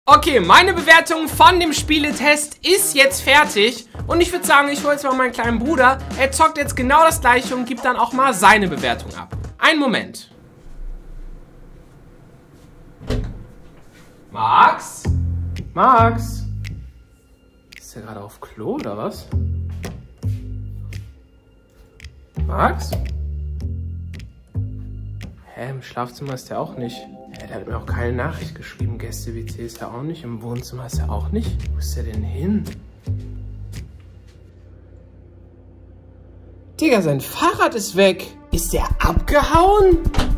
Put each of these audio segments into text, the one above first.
Okay, meine Bewertung von dem Spieletest ist jetzt fertig. Und ich würde sagen, ich hole jetzt mal meinen kleinen Bruder. Er zockt jetzt genau das gleiche und gibt dann auch mal seine Bewertung ab. Einen Moment. Max? Max? Ist der gerade auf Klo oder was? Max? Hä, im Schlafzimmer ist der auch nicht. Hä, der hat mir auch keine Nachricht geschrieben. Gäste-WC ist er auch nicht. Im Wohnzimmer ist er auch nicht. Wo ist der denn hin? Digga, sein Fahrrad ist weg. Ist der abgehauen?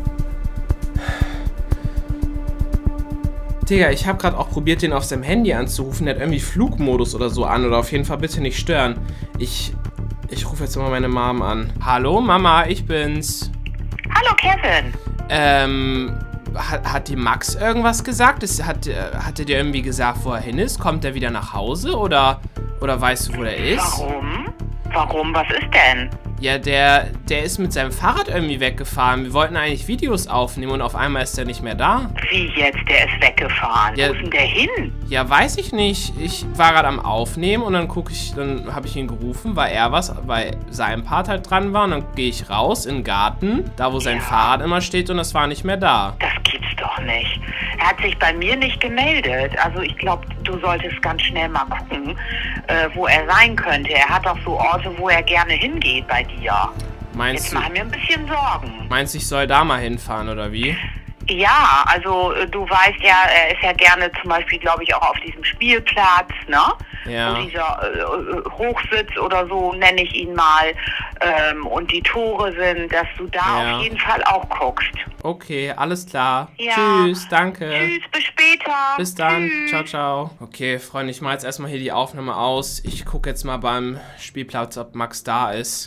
Digga, ich habe gerade auch probiert, den auf seinem Handy anzurufen. Der hat irgendwie Flugmodus oder so an. Oder auf jeden Fall bitte nicht stören. Ich rufe jetzt mal meine Mom an. Hallo, Mama, ich bin's. Hallo, Kevin. Hat die Max irgendwas gesagt? Hatte der irgendwie gesagt, wo er hin ist? Kommt er wieder nach Hause? Oder weißt du, wo der ist? Warum? Warum? Was ist denn? Ja, der ist mit seinem Fahrrad irgendwie weggefahren. Wir wollten eigentlich Videos aufnehmen und auf einmal ist er nicht mehr da. Wie jetzt? Der ist weggefahren. Ja, wo ist denn der hin? Ja, weiß ich nicht. Ich war gerade am Aufnehmen und dann habe ich ihn gerufen, weil sein Part halt dran war. Und dann gehe ich raus in den Garten, da wo sein Fahrrad immer steht und das war nicht mehr da. Das gibt's doch nicht. Er hat sich bei mir nicht gemeldet. Also ich glaube, du solltest ganz schnell mal gucken, wo er sein könnte. Er hat doch so Orte, wo er gerne hingeht bei dir. Jetzt machen wir ein bisschen Sorgen. Meinst du, ich soll da mal hinfahren, oder wie? Ja, also du weißt ja, er ist ja gerne zum Beispiel, glaube ich, auch auf diesem Spielplatz, ne? Ja. Und dieser Hochsitz oder so nenne ich ihn mal. Und die Tore sind, dass du da auf jeden Fall auch guckst. Okay, alles klar. Ja. Tschüss, danke. Tschüss, bis später. Bis dann. Tschüss. Ciao, ciao. Okay, Freunde, ich mache jetzt erstmal hier die Aufnahme aus. Ich gucke jetzt mal beim Spielplatz, ob Max da ist.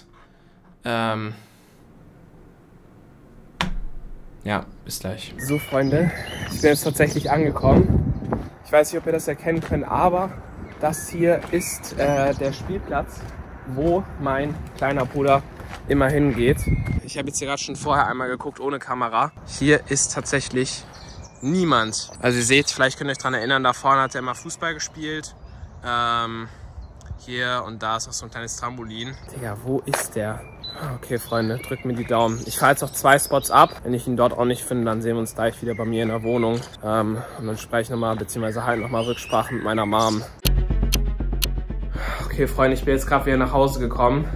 Ja, bis gleich. So, Freunde, ich bin jetzt tatsächlich angekommen. Ich weiß nicht, ob ihr das erkennen könnt, aber das hier ist der Spielplatz, wo mein kleiner Bruder immer hingeht. Ich habe jetzt hier gerade schon vorher einmal geguckt, ohne Kamera. Hier ist tatsächlich niemand. Also ihr seht, vielleicht könnt ihr euch daran erinnern, da vorne hat er immer Fußball gespielt. Hier und da ist auch so ein kleines Trampolin. Digga, wo ist der? Okay, Freunde, drückt mir die Daumen. Ich fahre jetzt noch 2 Spots ab. Wenn ich ihn dort auch nicht finde, dann sehen wir uns gleich wieder bei mir in der Wohnung. Und dann spreche ich nochmal, beziehungsweise halt nochmal Rücksprache mit meiner Mom. Okay, Freunde, ich bin jetzt gerade wieder nach Hause gekommen.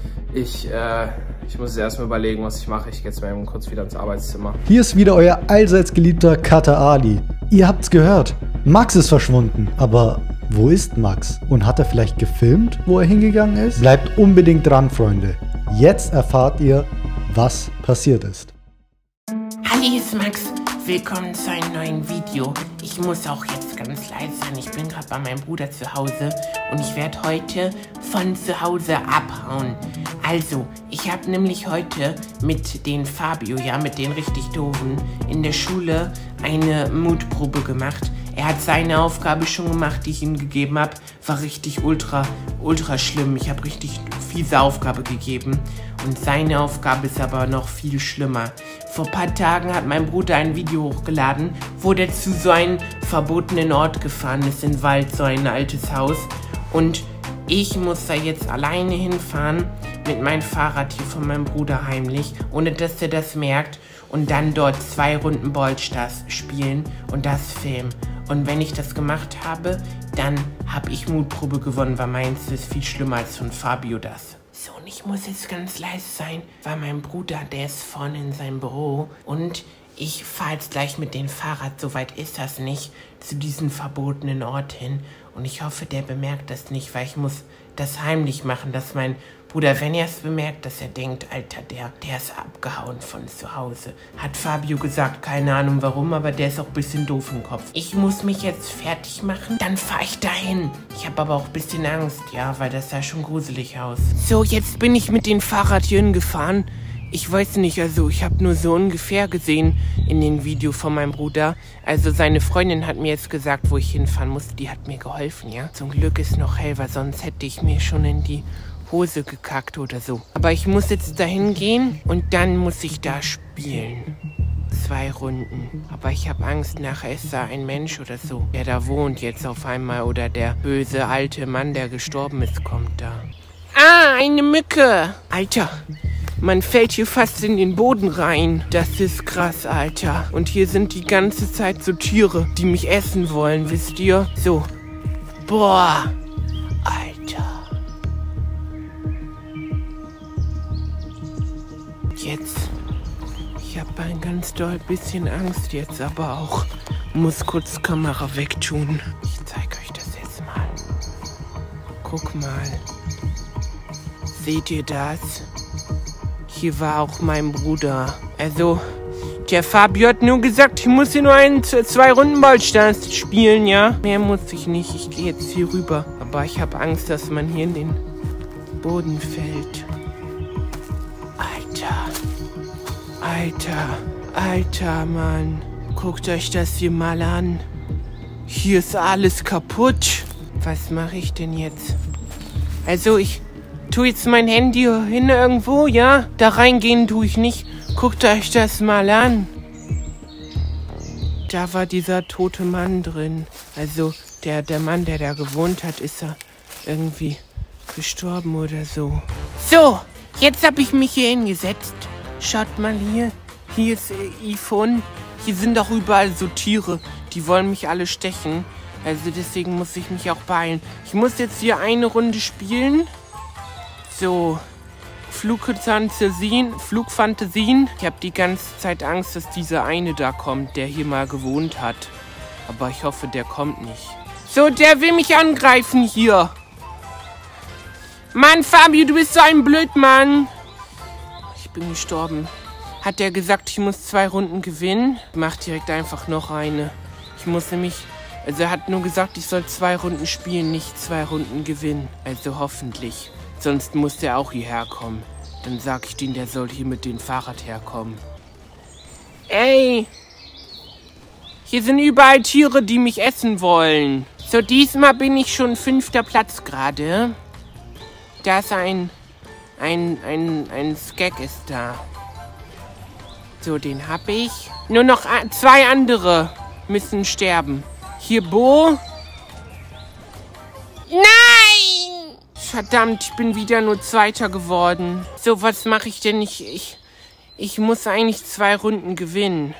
Ich muss jetzt erstmal überlegen, was ich mache. Ich gehe jetzt mal eben kurz wieder ins Arbeitszimmer. Hier ist wieder euer allseits geliebter Cutter Ali. Ihr habt's gehört. Max ist verschwunden. Aber wo ist Max? Und hat er vielleicht gefilmt, wo er hingegangen ist? Bleibt unbedingt dran, Freunde. Jetzt erfahrt ihr, was passiert ist. Hallo, hier ist Max. Willkommen zu einem neuen Video. Ich muss auch jetzt ganz leise sein. Ich bin gerade bei meinem Bruder zu Hause und ich werde heute von zu Hause abhauen. Also, ich habe nämlich heute mit den Fabio, ja, mit den richtig Doofen, in der Schule eine Mutprobe gemacht. Er hat seine Aufgabe schon gemacht, die ich ihm gegeben habe. War richtig ultra schlimm. Ich habe richtig fiese Aufgabe gegeben. Und seine Aufgabe ist aber noch viel schlimmer. Vor ein paar Tagen hat mein Bruder ein Video hochgeladen, wo der zu so einem verbotenen Ort gefahren ist, im Wald, so ein altes Haus. Und ich muss da jetzt alleine hinfahren, mit meinem Fahrrad hier von meinem Bruder heimlich, ohne dass er das merkt. Und dann dort 2 Runden Ballstars spielen und das filmen. Und wenn ich das gemacht habe, dann habe ich Mutprobe gewonnen, weil meins ist viel schlimmer als von Fabio das. So, und ich muss jetzt ganz leise sein, weil mein Bruder, der ist vorne in seinem Büro und ich fahre jetzt gleich mit dem Fahrrad, so weit ist das nicht, zu diesem verbotenen Ort hin. Und ich hoffe, der bemerkt das nicht, weil ich muss das heimlich machen, dass mein Bruder, wenn er es bemerkt, dass er denkt, Alter, der ist abgehauen von zu Hause. Hat Fabio gesagt, keine Ahnung warum, aber der ist auch ein bisschen doof im Kopf. Ich muss mich jetzt fertig machen, dann fahre ich dahin. Ich habe aber auch ein bisschen Angst, ja, weil das sah schon gruselig aus. So, jetzt bin ich mit dem Fahrrad hier hingefahren. Ich weiß nicht, also ich habe nur so ungefähr gesehen in dem Video von meinem Bruder. Also seine Freundin hat mir jetzt gesagt, wo ich hinfahren muss. Die hat mir geholfen, ja. Zum Glück ist noch hell, weil sonst hätte ich mir schon in die Hose gekackt oder so. Aber ich muss jetzt dahin gehen und dann muss ich da spielen. 2 Runden. Aber ich habe Angst, nachher ist da ein Mensch oder so, der da wohnt jetzt auf einmal. Oder der böse alte Mann, der gestorben ist, kommt da. Ah, eine Mücke. Alter, man fällt hier fast in den Boden rein. Das ist krass, Alter. Und hier sind die ganze Zeit so Tiere, die mich essen wollen, wisst ihr? So. Boah. Alter. Jetzt. Ich habe ein ganz doll bisschen Angst jetzt, aber auch muss kurz Kamera wegtun. Ich zeige euch das jetzt mal. Guck mal. Seht ihr das? Hier war auch mein Bruder. Also, der Fabio hat nur gesagt, ich muss hier nur 2 Runden Ballstanz spielen, ja? Mehr muss ich nicht. Ich gehe jetzt hier rüber. Aber ich habe Angst, dass man hier in den Boden fällt. Alter, Mann. Guckt euch das hier mal an. Hier ist alles kaputt. Was mache ich denn jetzt? Also, ich tue jetzt mein Handy hin irgendwo, ja? Da reingehen tue ich nicht. Guckt euch das mal an. Da war dieser tote Mann drin. Also, der Mann, der da gewohnt hat, ist er irgendwie gestorben oder so. So, jetzt habe ich mich hier hingesetzt. Schaut mal hier. Hier ist iPhone. Hier sind auch überall so Tiere. Die wollen mich alle stechen. Also deswegen muss ich mich auch beeilen. Ich muss jetzt hier eine Runde spielen. So. Flugfantasien. Ich habe die ganze Zeit Angst, dass dieser eine da kommt, der hier mal gewohnt hat. Aber ich hoffe, der kommt nicht. So, der will mich angreifen hier. Mann, Fabio, du bist so ein Blödmann. Ich bin gestorben. Hat der gesagt, ich muss 2 Runden gewinnen? Ich mach direkt einfach noch eine. Ich muss nämlich... Also er hat nur gesagt, ich soll 2 Runden spielen, nicht 2 Runden gewinnen. Also hoffentlich. Sonst muss der auch hierher kommen. Dann sag ich denen, der soll hier mit dem Fahrrad herkommen. Ey! Hier sind überall Tiere, die mich essen wollen. So, diesmal bin ich schon 5. Platz gerade. Da ist ein Skag ist da. So, den hab ich. Nur noch 2 andere müssen sterben. Hier Bo. Nein! Verdammt, ich bin wieder nur 2. geworden. So, was mache ich denn? Ich muss eigentlich 2 Runden gewinnen.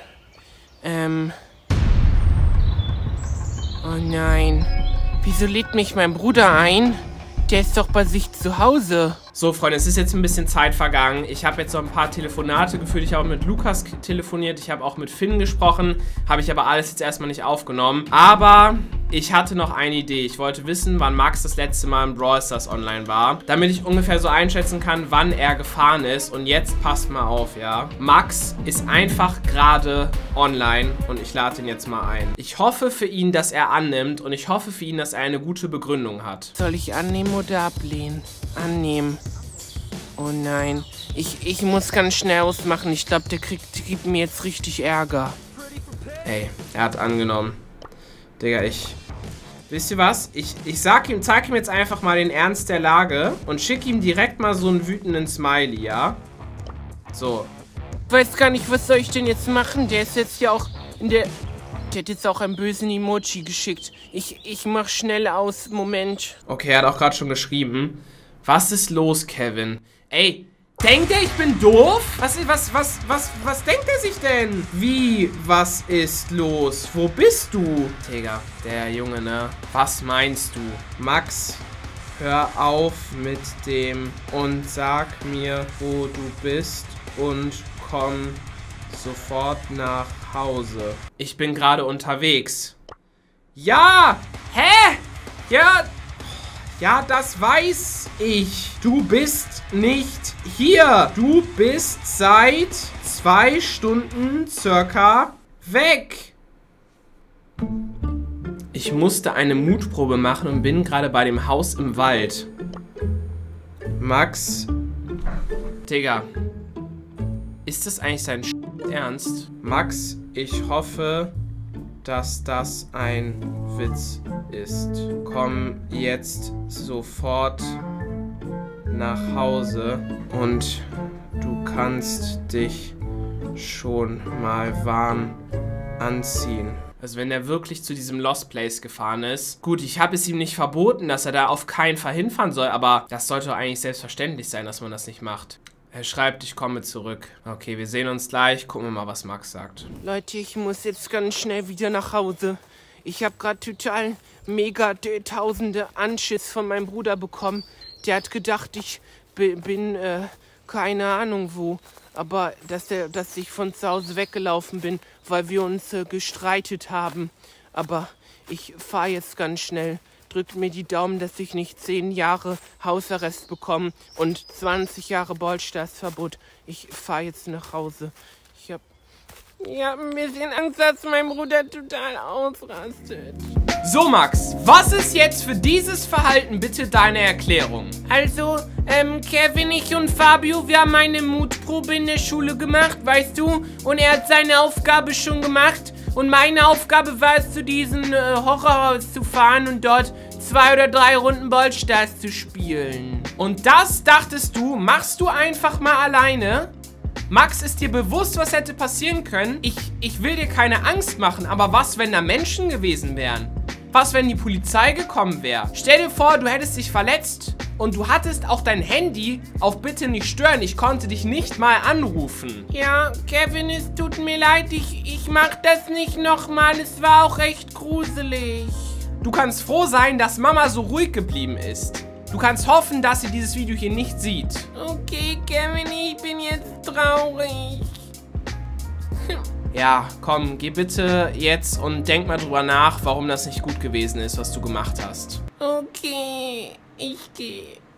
Oh nein. Wieso lädt mich mein Bruder ein? Der ist doch bei sich zu Hause. So, Freunde, es ist jetzt ein bisschen Zeit vergangen. Ich habe jetzt so ein paar Telefonate geführt. Ich habe mit Lukas telefoniert. Ich habe auch mit Finn gesprochen. Habe ich aber alles jetzt erstmal nicht aufgenommen. Aber ich hatte noch eine Idee. Ich wollte wissen, wann Max das letzte Mal in Brawl Stars online war. Damit ich ungefähr so einschätzen kann, wann er gefahren ist. Und jetzt passt mal auf, ja. Max ist einfach gerade online. Und ich lade ihn jetzt mal ein. Ich hoffe für ihn, dass er annimmt. Und ich hoffe für ihn, dass er eine gute Begründung hat. Soll ich annehmen oder ablehnen? Annehmen. Oh nein. Ich muss ganz schnell ausmachen. Ich glaube, der gibt mir jetzt richtig Ärger. Ey, er hat angenommen. Digga, wisst ihr was? Ich zeig ihm jetzt einfach mal den Ernst der Lage und schicke ihm direkt mal so einen wütenden Smiley, ja? So. Ich weiß gar nicht, was soll ich denn jetzt machen? Der ist jetzt ja auch in der... Der hat jetzt auch einen bösen Emoji geschickt. Ich mach schnell aus. Moment. Okay, er hat auch gerade schon geschrieben. Was ist los, Kevin? Ey, denkt er, ich bin doof? Was denkt er sich denn? Wie, was ist los? Wo bist du? Digga, der Junge, ne? Was meinst du? Max, hör auf mit dem und sag mir, wo du bist und komm sofort nach Hause. Ich bin gerade unterwegs. Ja! Hä? Ja! Ja, das weiß ich. Du bist nicht hier. Du bist seit 2 Stunden circa weg. Ich musste eine Mutprobe machen und bin gerade bei dem Haus im Wald. Max. Digga. Ist das eigentlich sein Ernst? Max, ich hoffe, dass das ein Witz ist. Komm jetzt sofort nach Hause und du kannst dich schon mal warm anziehen. Also wenn er wirklich zu diesem Lost Place gefahren ist. Gut, ich habe es ihm nicht verboten, dass er da auf keinen Fall hinfahren soll, aber das sollte doch eigentlich selbstverständlich sein, dass man das nicht macht. Er schreibt, ich komme zurück. Okay, wir sehen uns gleich. Gucken wir mal, was Max sagt. Leute, ich muss jetzt ganz schnell wieder nach Hause. Ich habe gerade total mega tausende Anschiss von meinem Bruder bekommen. Der hat gedacht, ich bin keine Ahnung wo. Aber dass ich von zu Hause weggelaufen bin, weil wir uns gestreitet haben. Aber ich fahre jetzt ganz schnell. Drückt mir die Daumen, dass ich nicht 10 Jahre Hausarrest bekomme und 20 Jahre Ballstaatsverbot. Ich fahre jetzt nach Hause. Ich habe ein bisschen Angst, dass mein Bruder total ausrastet. So, Max, was ist jetzt für dieses Verhalten bitte deine Erklärung? Also, Kevin, ich und Fabio, wir haben eine Mutprobe in der Schule gemacht, weißt du? Und er hat seine Aufgabe schon gemacht. Und meine Aufgabe war es, zu diesem Horrorhaus zu fahren und dort 2 oder 3 Runden Ballstars zu spielen. Und das, dachtest du, machst du einfach mal alleine? Max, ist dir bewusst, was hätte passieren können? Ich will dir keine Angst machen, aber was, wenn da Menschen gewesen wären? Was, wenn die Polizei gekommen wäre? Stell dir vor, du hättest dich verletzt und du hattest auch dein Handy auf Bitte nicht stören. Ich konnte dich nicht mal anrufen. Ja, Kevin, es tut mir leid, ich mach das nicht nochmal. Es war auch echt gruselig. Du kannst froh sein, dass Mama so ruhig geblieben ist. Du kannst hoffen, dass sie dieses Video hier nicht sieht. Okay, Kevin, ich bin jetzt traurig. Ja, komm, geh bitte jetzt und denk mal drüber nach, warum das nicht gut gewesen ist, was du gemacht hast. Okay, ich gehe.